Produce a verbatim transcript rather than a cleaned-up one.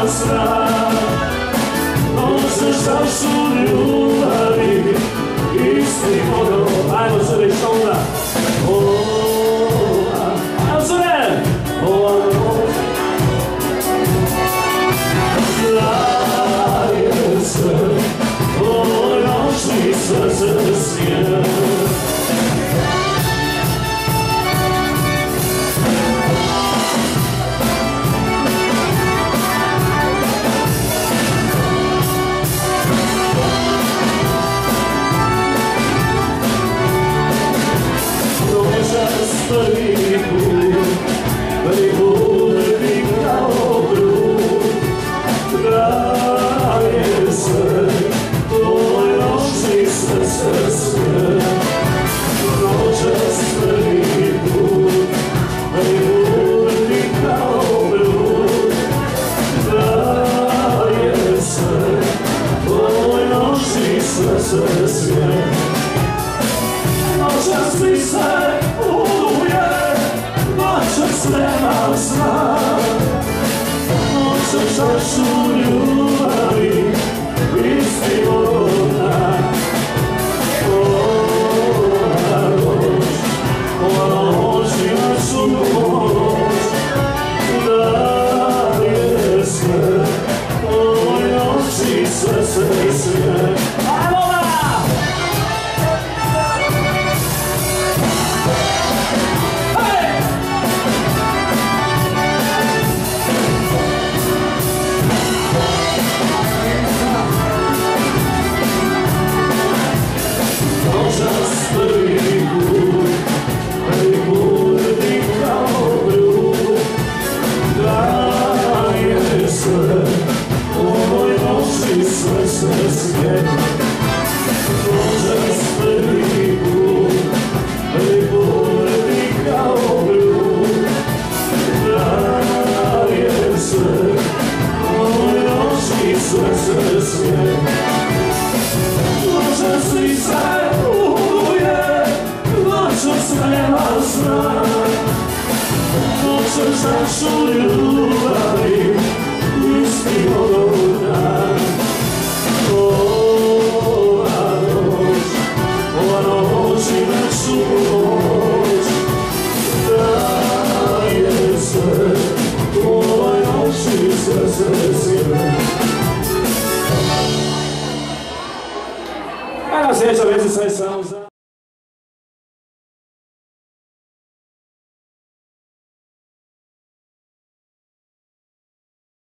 sna. Noće šta su ljubavi, isti ono. Ajmo se reći onda. Ajmo se reći. Daje se, ovoj noći srce smije. Prvi put, prvi put ti kao drug, daje se, tvoj noći srce sve. Noćas prvi put, prvi put ti kao drug, daje se, tvoj noći srce sve. Noćas mi se noćas nema sna, noćas šta su ljubavi, isti voda. Ova noć, ova noć ima su noć, daje sve, ovoj noći srce sve. Noćas mi se buduje, noćas nema sna, noćas šta su ljubavi, isti voda. Ova noć, ova noć ima su noć, daje se, ovoj noći srce sve. Sljedeća već je sve samo za...